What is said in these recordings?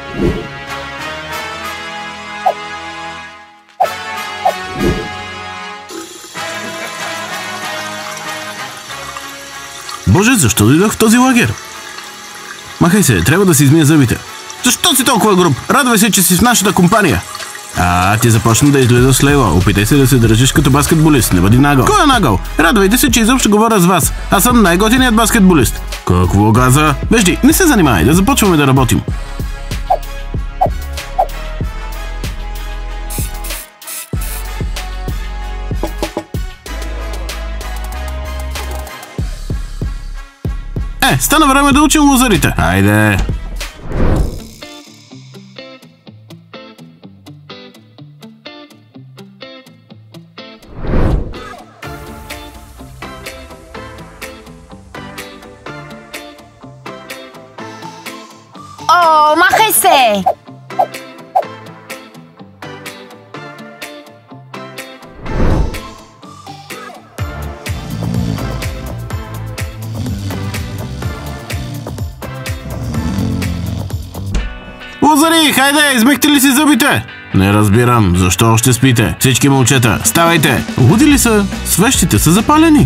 Боже, защо дойдох в този лагер? Махай се, трябва да си измия зъбите. Защо си толкова груб? Радвай се, че си в нашата компания. Ти започна да изглеждаш с Лейла. Опитай се да се държиш като баскетболист. Не бъди нагъл. Кой е нагъл? Радвайте се, че изобщо говоря с вас. Аз съм най-готиният баскетболист. Какво каза? Вежди, не се занимай, да започваме да работим. Стана време да учим лозарите. Хайде! О, махай се! Лозари, хайде, измехте ли си зъбите? Не разбирам, защо още спите? Всички момчета, ставайте! Луди ли са? Свещите са запалени.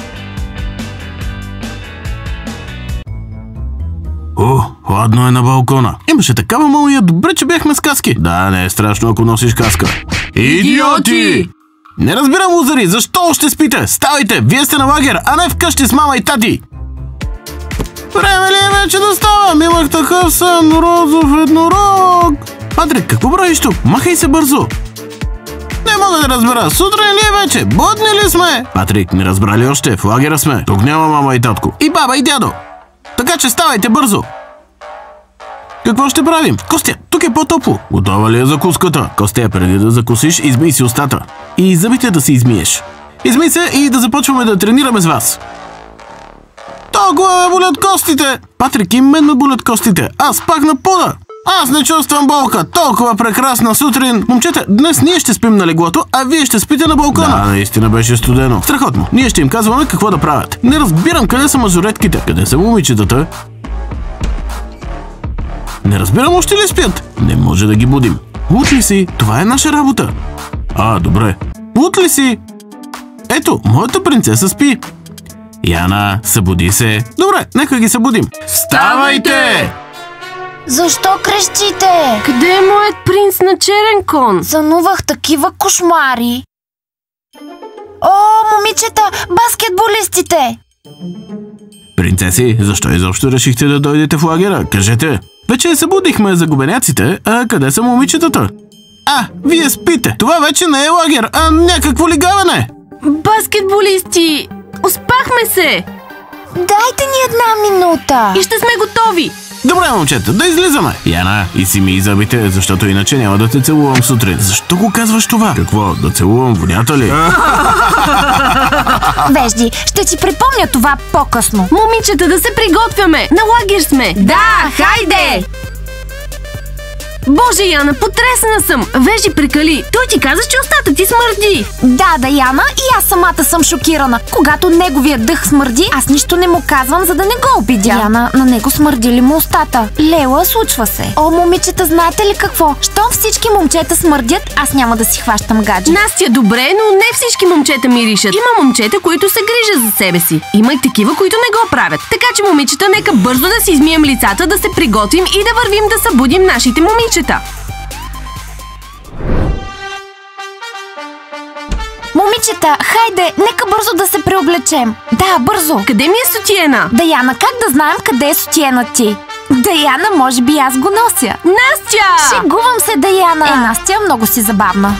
Хладно е на балкона. Имаше такава мълния, добре, че бяхме с каски. Да, не е страшно, ако носиш каска. Идиоти! Не разбирам, лозари, защо още спите? Ставайте, вие сте на лагер, а не вкъщи с мама и тати. Време ли е вече да ставам? Имах такъв сън, розов еднорог. Патрик, какво правиш тук? Махай се бързо. Не мога да разбера. Сутрин ли е вече? Будни ли сме? Патрик, не разбра ли още? В лагера сме. Тук няма мама и татко. И баба и дядо. Така че ставайте бързо. Какво ще правим? Костя, тук е по-топло. Готова ли е закуската? Костя, преди да закусиш, измий си устата. И зъбите да си измиеш. Измий се и да започваме да тренираме с вас. Толкова ме болят костите! Патрик, и мен ме болят костите. Аз пак на пода. Аз не чувствам болка. Толкова прекрасна сутрин. Момчета, днес ние ще спим на леглото, а вие ще спите на балкона. Да, наистина беше студено. Страхотно. Ние ще им казваме какво да правят. Не разбирам къде са мажоретките. Къде са момичетата? Не разбирам още ли спят. Не може да ги будим. Лут ли си? Това е наша работа. Добре. Лут ли си? Ето, моята принцеса спи. Яна, събуди се. Добре, нека ги събудим. Вставайте! Защо крещите? Къде е моят принц на черен кон? Сънувах такива кошмари. О, момичета, баскетболистите! Принцеси, защо изобщо решихте да дойдете в лагера? Кажете. Вече събудихме загубеняците, а къде са момичетата? Вие спите. Това вече не е лагер, а някакво лигаване. Баскетболисти! Успахме се! Дайте ни една минута. И ще сме готови. Добре, момчета, да излизаме. Яна, и си ми зъбите, защото иначе няма да те целувам сутрин. Защо го казваш това? Какво, да целувам вонята ли? Вежди, ще ти припомня това по-късно. Момичета, да се приготвяме. На лагер сме. Да, хайде! Боже, Яна, потресена съм! Вежди прекали! Той ти каза, че устата ти смърди! Да, Яна, и аз самата съм шокирана. Когато неговият дъх смърди, аз нищо не му казвам, за да не го обидя. Яна, на него смърди ли му устата? Лела, случва се. О, момичета, знаете ли какво? Щом всички момчета смърдят, аз няма да си хващам гадже. Настя, добре, но не всички момчета миришат. Има момчета, които се грижат за себе си. Има и такива, които не го правят. Така че, момичета, нека бързо да си измием лицата, да се приготвим и да вървим да събудим нашите момичета. Момичета, хайде, нека бързо да се преоблечем. Да, бързо. Къде ми е сутиена? Даяна, как да знаем къде е сутиена ти? Даяна, може би аз го нося. Настя! Шегувам се, Даяна. Настя, много си забавна.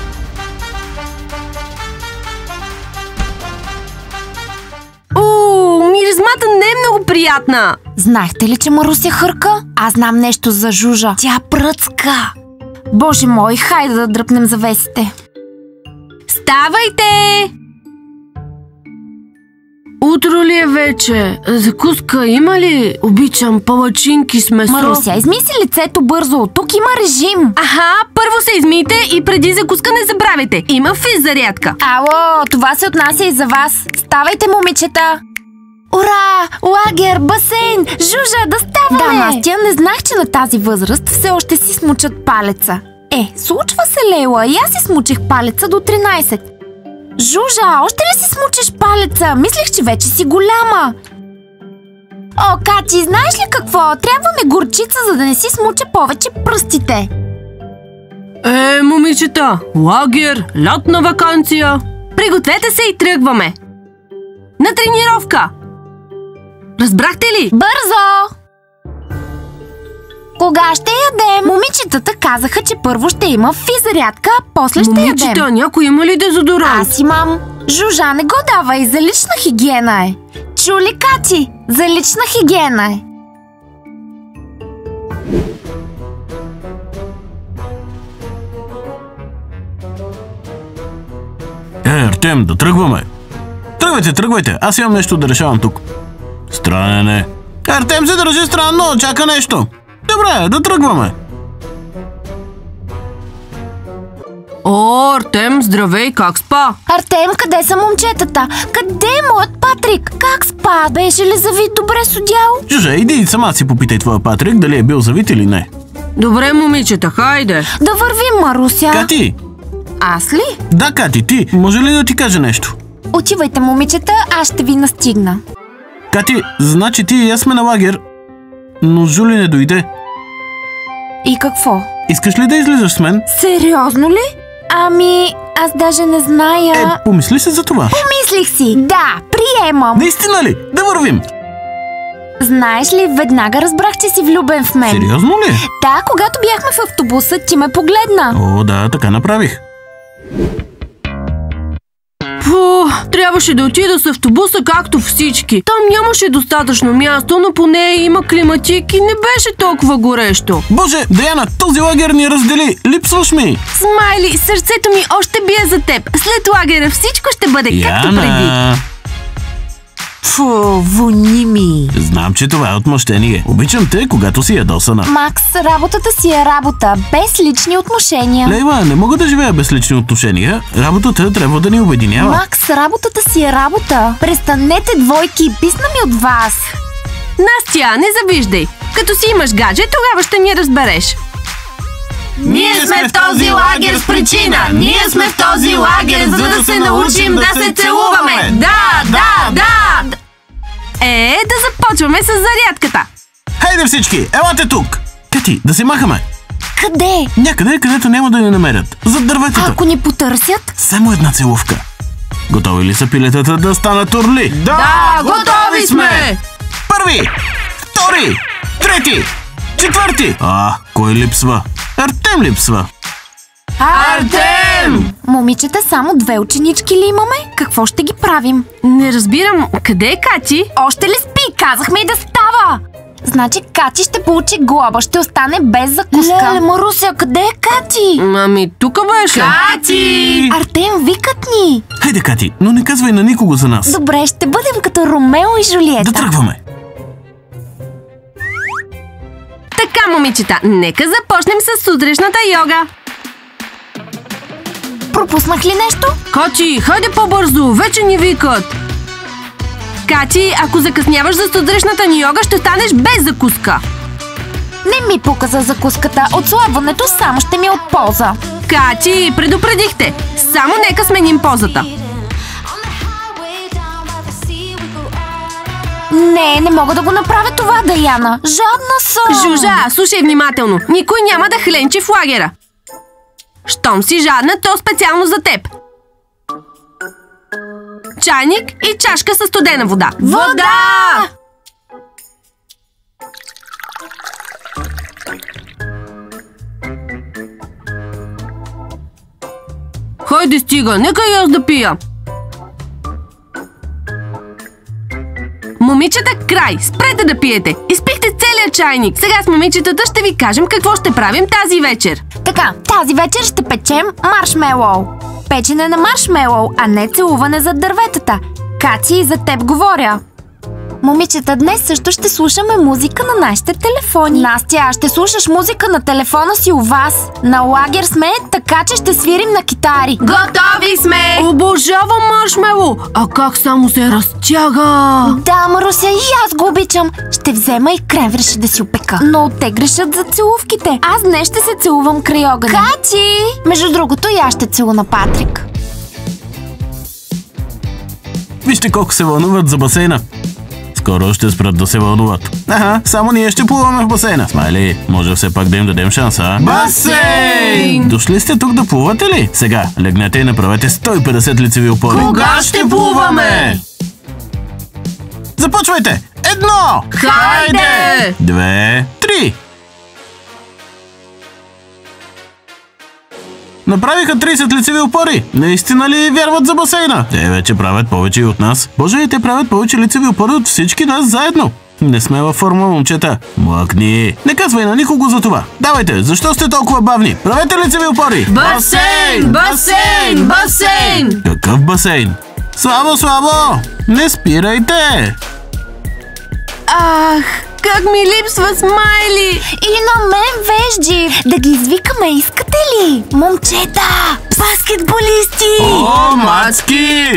Миризмата не е много приятна. Знаехте ли, че Маруся хърка? Аз знам нещо за Жужа. Тя пръцка. Боже мой, хайде да дръпнем завесите. Ставайте! Утро ли е вече? Закуска има ли? Обичам палачинки с месо. Маруся, измий си лицето бързо. Тук има режим. Първо се измийте и преди закуска не забравяйте. Има физ зарядка. Ало, това се отнася и за вас. Ставайте, момичета. Ура! Лагер, басейн! Жужа, да ставаме! Да, Настя, не знах, че на тази възраст все още си смучат палеца. Случва се, Лейла, и аз си смучих палеца до 13. Жужа, още ли си смучиш палеца? Мислех, че вече си голяма. О, Кати, знаеш ли какво? Трябва ми горчица, за да не си смуча повече пръстите. Момичета, лагер, лятна ваканция. Пригответе се и тръгваме. На тренировка. Разбрахте ли? Бързо! Кога ще ядем? Момичетата казаха, че първо ще има физзарядка, а после ще ядем. Момичета, някой има ли дезодорант? Аз имам. Жужа, не го давай, за лична хигиена е. Чули, Кати? За лична хигиена е. Артем, да тръгваме. Тръгвайте, аз имам нещо да решавам тук. Странен е. Артем се държи странно, чака нещо. Добре, да тръгваме. О, Артем, здравей, как спа? Артем, къде са момчетата? Къде е моят Патрик? Как спа? Беше ли завит добре с одяло? Жужа, иди и сама си попитай твоя Патрик дали е бил завит или не. Добре, момичета, хайде. Да вървим, Маруся. Кати! Аз ли? Да, Кати, ти. Може ли да ти кажа нещо? Отивайте, момичета, аз ще ви настигна. Кати, значи ти и аз сме на лагер, но Жули не дойде. И какво? Искаш ли да излизаш с мен? Сериозно ли? Ами, аз даже не зная... Помисли се за това. Помислих си. Да, приемам. Наистина ли? Да вървим. Знаеш ли, веднага разбрах, че си влюбен в мен. Сериозно ли? Да, когато бяхме в автобуса, ти ме погледна. О, да, така направих. Трябваше да отида с автобуса както всички. Там нямаше достатъчно място, но поне има климатик и не беше толкова горещо. Боже, Даяна, този лагер ни раздели. Липсваш ми. Смайли, сърцето ми още бие за теб. След лагера всичко ще бъде както преди. Фу, вони ми. Знам, че това е отмъщение. Обичам те, когато си ядосана. Макс, работата си е работа, без лични отношения. Лейла, не мога да живея без лични отношения. Работата трябва да ни обединява. Макс, работата си е работа. Престанете двойки, писна ми от вас. Настя, не завиждай. Като си имаш гадже, тогава ще ни разбереш. Ние сме в този лагер с причина! Ние сме в този лагер, за да се научим да се целуваме! Да! Да започваме с зарядката! Хайде всички, елате тук! Кати, да се махаме! Къде? Някъде, където няма да ни намерят. Зад дърветата. Ако ни потърсят? Само една целувка. Готови ли са пилетата да станат орли? Да, готови сме! Първи! Втори! Трети! Четвърти! Кой липсва? Артем липсва. Артем! Момичета, само 2 ученички ли имаме? Какво ще ги правим? Не разбирам. Къде е Кати? Още ли спи? Казахме и да става! Значи Кати ще получи глоба, ще остане без закуска. Леле, Маруся, къде е Кати? Ами, тук беше. Кати! Артем, викат ни! Хайде, Кати, но не казвай на никого за нас. Добре, ще бъдем като Ромео и Жулиета. Да тръгваме. Така, момичета, нека започнем с сутрешната йога. Пропуснах ли нещо? Кати, хайде по-бързо, вече ни викат. Кати, ако закъсняваш за сутрешната ни йога, ще станеш без закуска. Не ми пука за закуската, отслабването само ще ми е от полза. Кати, предупредихте. Само нека сменим позата. Не мога да го направя това, Даяна. Жадна съм. Жужа, слушай внимателно. Никой няма да хленчи в лагера. Щом си жадна, то специално за теб. Чайник и чашка със студена вода. Вода! Хайде стига, нека и аз да пия. Момичета, край! Спрете да пиете! Изпихте целият чайник! Сега с момичетата ще ви кажем какво ще правим тази вечер. Така, тази вечер ще печем маршмелоу. Печене на маршмелоу, а не целуване зад дърветата. Кати, за теб говоря. Момичета, днес също ще слушаме музика на нашите телефони. Настя, ще слушаш музика на телефона си у вас. На лагер сме, така че ще свирим на китари. Готови сме! Обожавам маршмело! А как само се разтяга? Да, Маруся, и аз го обичам. Ще взема и кренвирши да си опека. Но те грешат за целувките. Аз днес ще се целувам край огъня. Кати! Между другото, и аз ще целуна Патрик. Вижте колко се вълнуват за басейна. Скоро ще спрат да се вълнуват. Аха, само ние ще плуваме в басейна. Смайли, може все пак да им дадем шанса. Басейн! Дошли сте тук да плувате ли? Сега, легнете и направете 150 лицеви опори. Кога ще плуваме? Започвайте! 1! Хайде! 2, 3! Направиха 30 лицеви опори. Наистина ли вярват за басейна? Те вече правят повече и от нас. Боже, и те правят повече лицеви опори от всички нас заедно. Не сме във форма, момчета. Млъкни. Не казвай на никого за това. Давайте, защо сте толкова бавни? Правете лицеви опори. Басейн! Басейн! Басейн! Какъв басейн? Слабо, слабо! Не спирайте! Ах, как ми липсва Смайли! И на мен вежди. Да ги извикаме, искате ли? Момчета! Баскетболисти! О, мацки!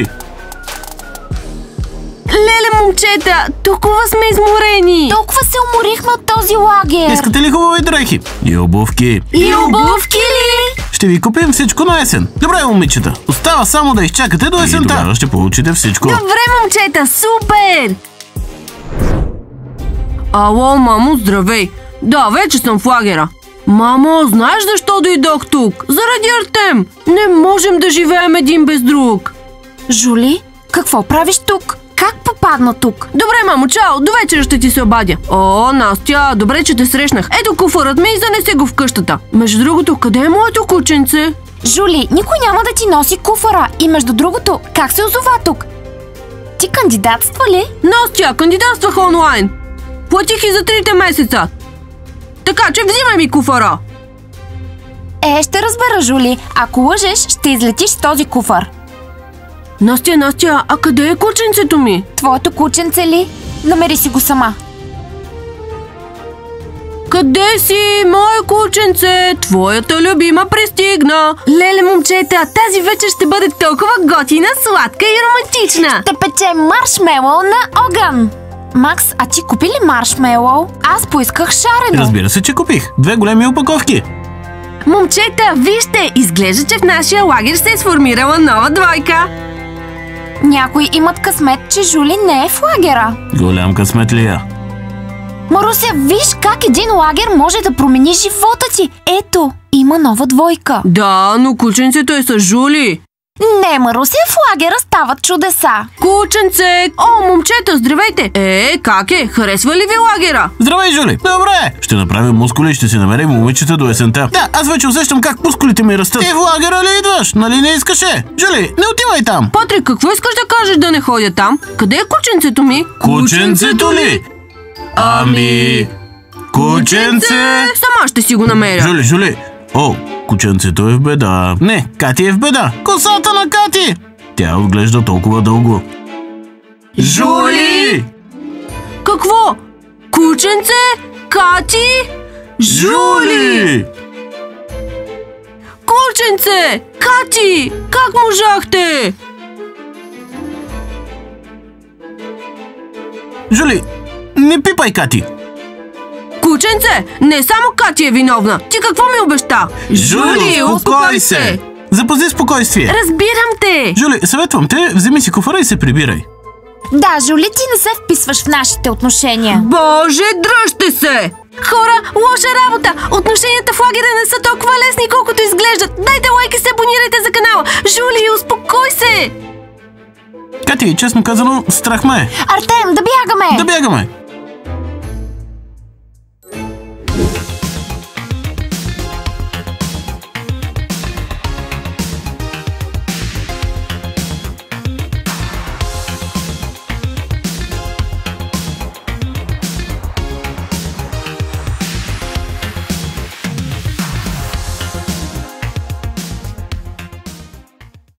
Леле, момчета, толкова сме изморени! Толкова се уморихме от този лагер. Искате ли хубави дрехи? И обувки? И обувки ли? Ще ви купим всичко на есен. Добре, момичета. Остава само да изчакате до есента. И тогава ще получите всичко. Добре, момчета, супер! Ало, мамо, здравей! Да, вече съм в лагера. Мамо, знаеш защо дойдох тук? Заради Артем! Не можем да живеем един без друг. Жули, какво правиш тук? Как попадна тук? Добре, мамо, чао, до вечера ще ти се обадя. О, Настя, добре, че те срещнах. Ето куфарът ми и занесе го в къщата. Между другото, къде е моето кученце? Жули, никой няма да ти носи куфара. И между другото, как се озова тук? Ти кандидатства ли? Настя, кандидатствах онлайн. Платих и за 3 месеца. Така че взимай ми куфара. Ще разбера, Жули. Ако лъжеш, ще излетиш с този куфар. Настя, а къде е кученцето ми? Твоето кученце ли? Намери си го сама. Къде си, мое кученце? Твоята любима пристигна. Леле, момчета, тази вечер ще бъде толкова готина, сладка и романтична. Ще пече маршмелоу на огън. Макс, а ти купи ли маршмелоу? Аз поисках шарено. Разбира се, че купих. 2 големи опаковки. Момчета, вижте, изглежда, че в нашия лагер се е сформирала нова двойка. Някои имат късмет, че Жули не е в лагера. Голям късмет ли я? Маруся, виж как един лагер може да промени живота ти. Ето, има нова двойка. Да, но кученцето е с Жули. Не, Маруся, в лагера стават чудеса. Кученце! О, момчета, здравейте! Как е? Харесва ли ви лагера? Здравей, Жули! Добре! Ще направим мускули и ще си намерим момичета до есента. Да, аз вече усещам как мускулите ми растат. Ти в лагера ли идваш? Нали не искаше? Жули, не отивай там! Патрик, какво искаш да кажеш да не ходя там? Къде е кученцето ми? Кученцето ли? Ами... Кученце! Сама ще си го намеря. Жули! О, кученцето е в беда. Не, Кати е в беда. Косата на Кати! Тя отглежда толкова дълго. Жули! Какво? Кученце? Кати? Жули! Кученце! Кати! Как можахте? Жули, не пипай Кати! Кученце, не само Кати е виновна. Ти какво ми обеща? Жули, успокой се! Запази спокойствие. Разбирам те. Жули, съветвам те, вземи си куфара и се прибирай. Да, Жули, ти не се вписваш в нашите отношения. Боже, дръжте се! Хора, лоша работа! Отношенията в лагера не са толкова лесни, колкото изглеждат. Дайте лайк и се абонирайте за канала. Жули, успокой се! Кати, честно казано, страх ме е. Артем, да бягаме! Да бягаме!